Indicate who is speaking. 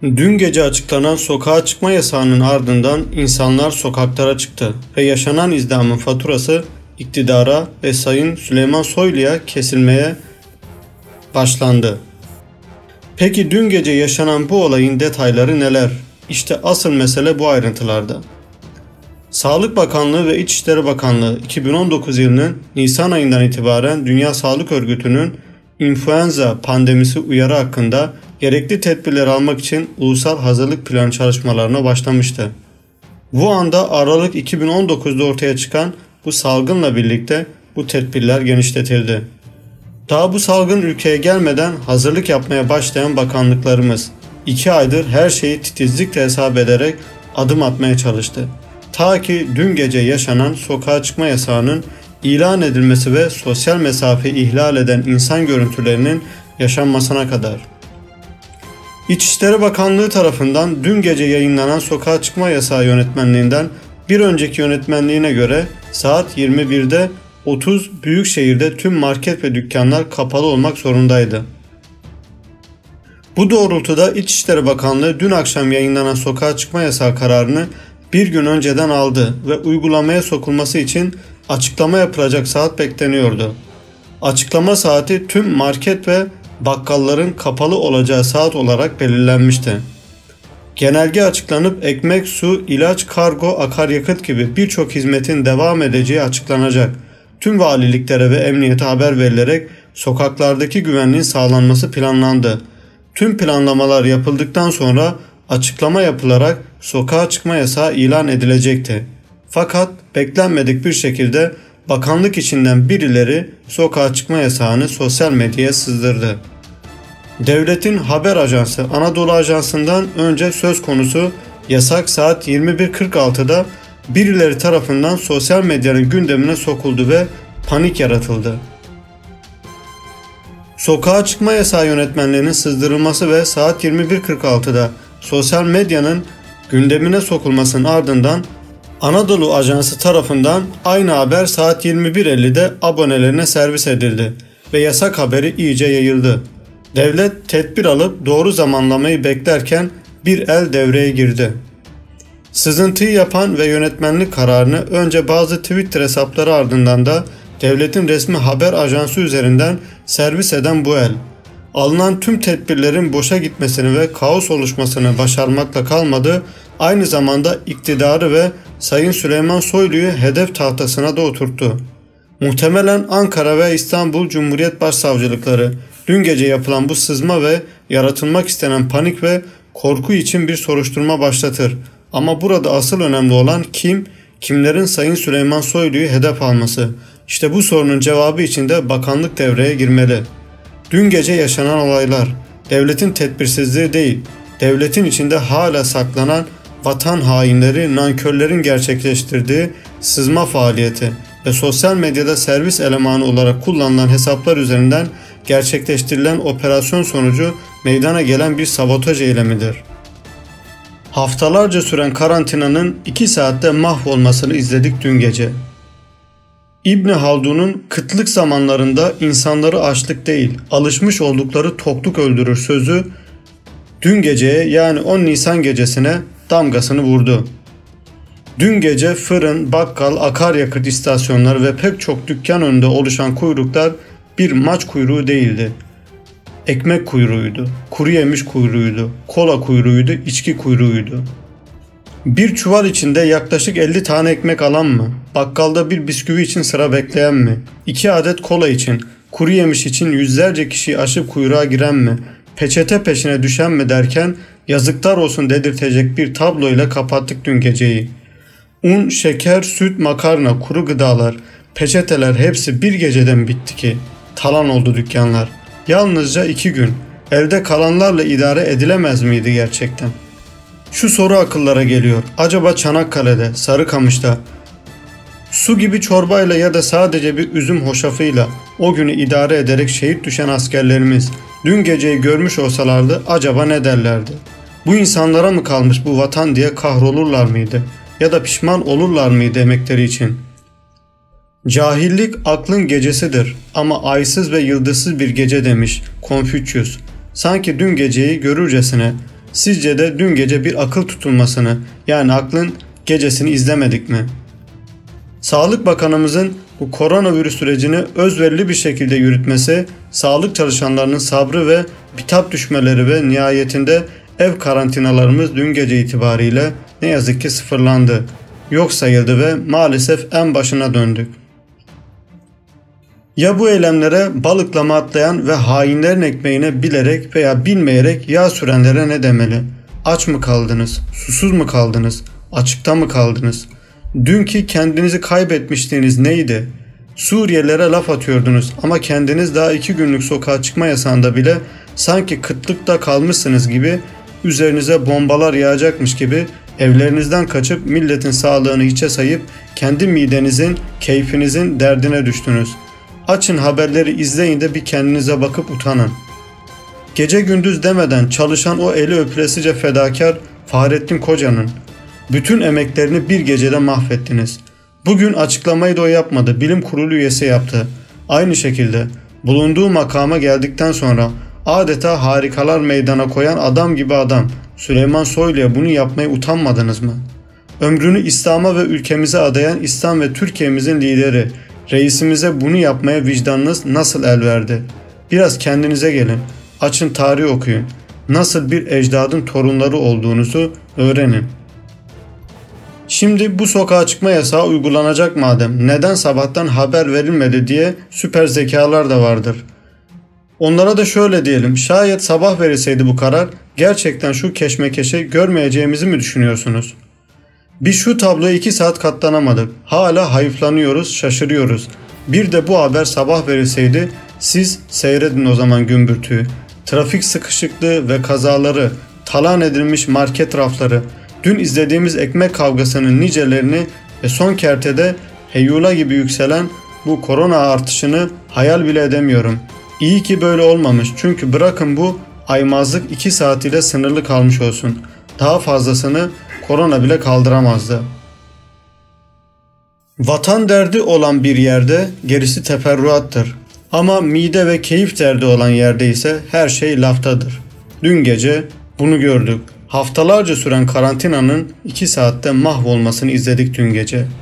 Speaker 1: Dün gece açıklanan sokağa çıkma yasağının ardından insanlar sokaklara çıktı ve yaşanan izdihamın faturası iktidara ve Sayın Süleyman Soylu'ya kesilmeye başlandı. Peki dün gece yaşanan bu olayın detayları neler? İşte asıl mesele bu ayrıntılarda. Sağlık Bakanlığı ve İçişleri Bakanlığı 2019 yılının Nisan ayından itibaren Dünya Sağlık Örgütü'nün influenza pandemisi uyarı hakkında gerekli tedbirleri almak için ulusal hazırlık planı çalışmalarına başlamıştı. Bu anda Aralık 2019'da ortaya çıkan bu salgınla birlikte bu tedbirler genişletildi. Daha bu salgın ülkeye gelmeden hazırlık yapmaya başlayan bakanlıklarımız 2 aydır her şeyi titizlikle hesap ederek adım atmaya çalıştı. Ta ki dün gece yaşanan sokağa çıkma yasağının ilan edilmesi ve sosyal mesafeyi ihlal eden insan görüntülerinin yaşanmasına kadar. İçişleri Bakanlığı tarafından dün gece yayınlanan sokağa çıkma yasağı yönetmenliğinden bir önceki yönetmenliğine göre saat 21'de 30 büyük şehirde tüm market ve dükkanlar kapalı olmak zorundaydı. Bu doğrultuda İçişleri Bakanlığı dün akşam yayınlanan sokağa çıkma yasağı kararını bir gün önceden aldı ve uygulamaya sokulması için açıklama yapılacak saat bekleniyordu. Açıklama saati tüm market ve bakkalların kapalı olacağı saat olarak belirlenmişti. Genelge açıklanıp ekmek, su, ilaç, kargo, akaryakıt gibi birçok hizmetin devam edeceği açıklanacak. Tüm valiliklere ve emniyete haber verilerek sokaklardaki güvenliğin sağlanması planlandı. Tüm planlamalar yapıldıktan sonra açıklama yapılarak sokağa çıkma yasağı ilan edilecekti. Fakat beklenmedik bir şekilde bakanlık içinden birileri sokağa çıkma yasağını sosyal medyaya sızdırdı. Devletin haber ajansı Anadolu Ajansı'ndan önce söz konusu yasak saat 21.46'da birileri tarafından sosyal medyanın gündemine sokuldu ve panik yaratıldı. Sokağa çıkma yasağı yönetmenliğinin sızdırılması ve saat 21.46'da sosyal medyanın gündemine sokulmasının ardından Anadolu Ajansı tarafından aynı haber saat 21.50'de abonelerine servis edildi ve yasak haberi iyice yayıldı. Devlet tedbir alıp doğru zamanlamayı beklerken bir el devreye girdi. Sızıntıyı yapan ve yönetmenlik kararını önce bazı Twitter hesapları ardından da devletin resmi haber ajansı üzerinden servis eden bu el, alınan tüm tedbirlerin boşa gitmesini ve kaos oluşmasını başarmakla kalmadı, aynı zamanda iktidarı ve Sayın Süleyman Soylu'yu hedef tahtasına da oturttu. Muhtemelen Ankara ve İstanbul Cumhuriyet Başsavcılıkları dün gece yapılan bu sızma ve yaratılmak istenen panik ve korku için bir soruşturma başlatır. Ama burada asıl önemli olan kimlerin Sayın Süleyman Soylu'yu hedef alması. İşte bu sorunun cevabı için de bakanlık devreye girmeli. Dün gece yaşanan olaylar devletin tedbirsizliği değil, devletin içinde hala saklanan vatan hainleri, nankörlerin gerçekleştirdiği sızma faaliyeti ve sosyal medyada servis elemanı olarak kullanılan hesaplar üzerinden gerçekleştirilen operasyon sonucu meydana gelen bir sabotaj eylemidir. Haftalarca süren karantinanın 2 saatte mahvolmasını izledik dün gece. İbni Haldun'un kıtlık zamanlarında insanları açlık değil, alışmış oldukları tokluk öldürür sözü dün geceye, yani 10 Nisan gecesine damgasını vurdu. Dün gece fırın, bakkal, akaryakıt istasyonları ve pek çok dükkan önünde oluşan kuyruklar bir maç kuyruğu değildi. Ekmek kuyruğuydu, kuru yemiş kuyruğuydu, kola kuyruğuydu, içki kuyruğuydu. Bir çuval içinde yaklaşık 50 tane ekmek alan mı? Bakkalda bir bisküvi için sıra bekleyen mi? 2 adet kola için, kuru yemiş için yüzlerce kişiyi aşıp kuyruğa giren mi? Peçete peşine düşen mi derken yazıklar olsun dedirtecek bir tabloyla kapattık dün geceyi. Un, şeker, süt, makarna, kuru gıdalar, peçeteler hepsi bir geceden bitti ki. Talan oldu dükkanlar. Yalnızca 2 gün. Elde kalanlarla idare edilemez miydi gerçekten? Şu soru akıllara geliyor. Acaba Çanakkale'de, Sarıkamış'ta su gibi çorbayla ya da sadece bir üzüm hoşafıyla o günü idare ederek şehit düşen askerlerimiz dün geceyi görmüş olsalardı acaba ne derlerdi? Bu insanlara mı kalmış bu vatan diye kahrolurlar mıydı? Ya da pişman olurlar mıydı emekleri için? Cahillik aklın gecesidir ama aysız ve yıldızsız bir gece demiş Konfüçyüs. Sanki dün geceyi görürcesine Sizce de dün gece bir akıl tutulmasını, yani aklın gecesini izlemedik mi? Sağlık Bakanımızın bu koronavirüs sürecini özverili bir şekilde yürütmesi, sağlık çalışanlarının sabrı ve bitap düşmeleri ve nihayetinde ev karantinalarımız dün gece itibariyle ne yazık ki sıfırlandı, yok sayıldı ve maalesef en başına döndük. Ya bu eylemlere balıklama atlayan ve hainlerin ekmeğine bilerek veya bilmeyerek yağ sürenlere ne demeli? Aç mı kaldınız? Susuz mu kaldınız? Açıkta mı kaldınız? Dünkü kendinizi kaybetmişliğiniz neydi? Suriyelilere laf atıyordunuz ama kendiniz daha 2 günlük sokağa çıkma yasağında bile sanki kıtlıkta kalmışsınız gibi, üzerinize bombalar yağacakmış gibi evlerinizden kaçıp milletin sağlığını hiçe sayıp kendi midenizin, keyfinizin derdine düştünüz. Açın haberleri, izleyin de bir kendinize bakıp utanın. Gece gündüz demeden çalışan o eli öpülesice fedakar Fahrettin Koca'nın bütün emeklerini bir gecede mahvettiniz. Bugün açıklamayı da o yapmadı, bilim kurulu üyesi yaptı. Aynı şekilde bulunduğu makama geldikten sonra adeta harikalar meydana koyan adam gibi adam Süleyman Soylu'ya bunu yapmaya utanmadınız mı? Ömrünü İslam'a ve ülkemize adayan İslam ve Türkiye'mizin lideri, reisimize bunu yapmaya vicdanınız nasıl el verdi? Biraz kendinize gelin, açın tarih okuyun, nasıl bir ecdadın torunları olduğunuzu öğrenin. Şimdi bu sokağa çıkma yasağı uygulanacak madem, neden sabahtan haber verilmedi diye süper zekalar da vardır. Onlara da şöyle diyelim, şayet sabah verilseydi bu karar, gerçekten şu keşmekeşi görmeyeceğimizi mi düşünüyorsunuz? Biz şu tabloya 2 saat katlanamadık. Hala hayıflanıyoruz, şaşırıyoruz. Bir de bu haber sabah verilseydi, siz seyredin o zaman gümbürtüyü. Trafik sıkışıklığı ve kazaları, talan edilmiş market rafları, dün izlediğimiz ekmek kavgasının nicelerini ve son kertede heyula gibi yükselen bu korona artışını hayal bile edemiyorum. İyi ki böyle olmamış, çünkü bırakın bu aymazlık 2 saat ile sınırlı kalmış olsun. Daha fazlasını korona bile kaldıramazdı. Vatan derdi olan bir yerde gerisi teferruattır. Ama mide ve keyif derdi olan yerde ise her şey laftadır. Dün gece bunu gördük. Haftalarca süren karantinanın 2 saatte mahvolmasını izledik dün gece.